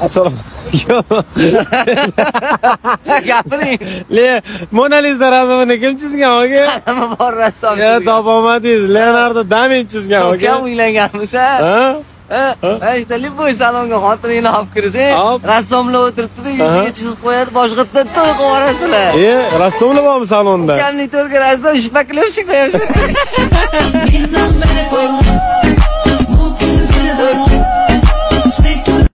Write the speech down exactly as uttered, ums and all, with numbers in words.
Assalomu Gapiring. Le Mona Lisa rasmini kim chizgan aka? Nima bor rassom? Ya topolmadingiz. Leonardo da Vinci chizgan aka. Ukam uylanganmisan? Ha? Ha, işte Liboy salonga xotiningni olib kirsang, Hop. rassomlar o'tiribdi-da, yuziga chizib qo'yadi, boshqa to'y qilib yuborasizlar. E, rassomlar bormi salonda? Ukamning to'rga rassom shpaklab chiqyapti.